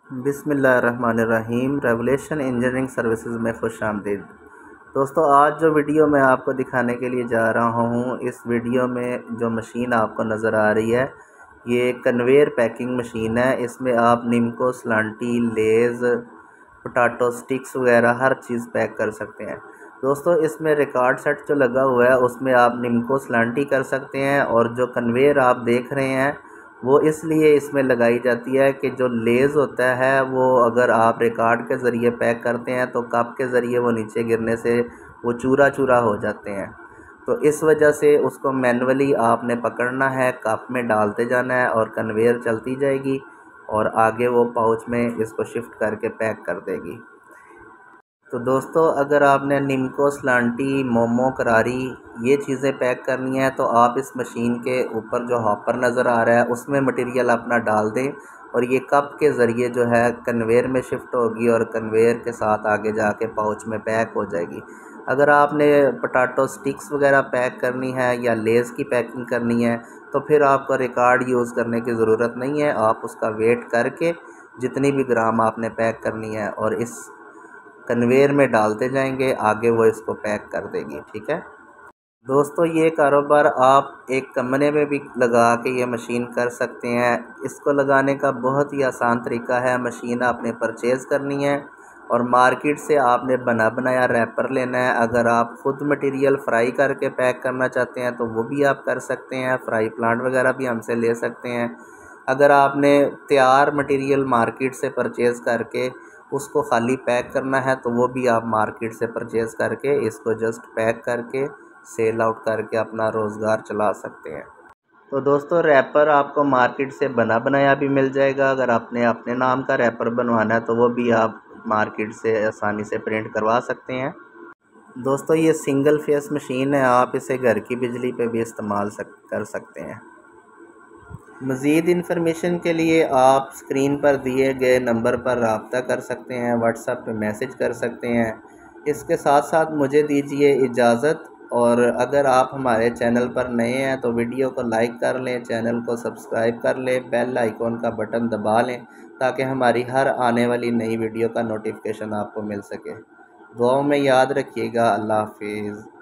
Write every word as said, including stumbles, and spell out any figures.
बिस्मिल्लाहिर्रहमानिर्रहीम। Revolution engineering services में खुश आमदीद। दोस्तों, आज जो वीडियो मैं आपको दिखाने के लिए जा रहा हूँ, इस वीडियो में जो मशीन आपको नज़र आ रही है ये कन्वेयर पैकिंग मशीन है। इसमें आप निम्को, स्लांटी, लेज़, पोटैटो स्टिक्स वगैरह हर चीज़ पैक कर सकते हैं। दोस्तों, इसमें रिकॉर्ड सेट जो लगा हुआ है उसमें आप निम्को, स्लांटी कर सकते हैं, और जो कन्वेयर आप देख रहे हैं वो इसलिए इसमें लगाई जाती है कि जो लेज़ होता है वो अगर आप रिकॉर्ड के ज़रिए पैक करते हैं तो कप के ज़रिए वो नीचे गिरने से वो चूरा चूरा हो जाते हैं। तो इस वजह से उसको मैनुअली आपने पकड़ना है, कप में डालते जाना है और कन्वेयर चलती जाएगी और आगे वो पाउच में इसको शिफ्ट करके पैक कर देगी। तो दोस्तों, अगर आपने निम्को, स्लांटी, मोमो, करारी ये चीज़ें पैक करनी है तो आप इस मशीन के ऊपर जो हॉपर नज़र आ रहा है उसमें मटेरियल अपना डाल दें और ये कप के ज़रिए जो है कन्वेयर में शिफ्ट होगी और कन्वेयर के साथ आगे जाके पाउच में पैक हो जाएगी। अगर आपने पोटैटो स्टिक्स वगैरह पैक करनी है या लेज़ की पैकिंग करनी है तो फिर आपको रिकॉर्ड यूज़ करने की ज़रूरत नहीं है। आप उसका वेट करके जितनी भी ग्राम आपने पैक करनी है और इस कन्वेयर में डालते जाएंगे, आगे वो इसको पैक कर देगी। ठीक है दोस्तों, ये कारोबार आप एक कमरे में भी लगा के ये मशीन कर सकते हैं। इसको लगाने का बहुत ही आसान तरीका है। मशीन आपने परचेज़ करनी है और मार्केट से आपने बना बनाया रैपर लेना है। अगर आप ख़ुद मटेरियल फ्राई करके पैक करना चाहते हैं तो वो भी आप कर सकते हैं, फ्राई प्लांट वगैरह भी हमसे ले सकते हैं। अगर आपने तैयार मटेरियल मार्केट से परचेज़ करके उसको ख़ाली पैक करना है तो वो भी आप मार्केट से परचेज़ करके इसको जस्ट पैक करके सेल आउट करके अपना रोज़गार चला सकते हैं। तो दोस्तों, रैपर आपको मार्केट से बना बनाया भी मिल जाएगा। अगर आपने अपने नाम का रैपर बनवाना है तो वो भी आप मार्केट से आसानी से प्रिंट करवा सकते हैं। दोस्तों, ये सिंगल फेस मशीन है, आप इसे घर की बिजली पे भी इस्तेमाल सक, कर सकते हैं। मज़ीद इन्फॉर्मेशन के लिए आप स्क्रीन पर दिए गए नंबर पर रब्ता कर सकते हैं, व्हाट्सएप पे मैसेज कर सकते हैं। इसके साथ साथ मुझे दीजिए इजाज़त, और अगर आप हमारे चैनल पर नए हैं तो वीडियो को लाइक कर लें, चैनल को सब्सक्राइब कर लें, बेल आइकॉन का बटन दबा लें ताकि हमारी हर आने वाली नई वीडियो का नोटिफिकेशन आपको मिल सके। दुआओं में याद रखिएगा। अल्लाह हाफिज़।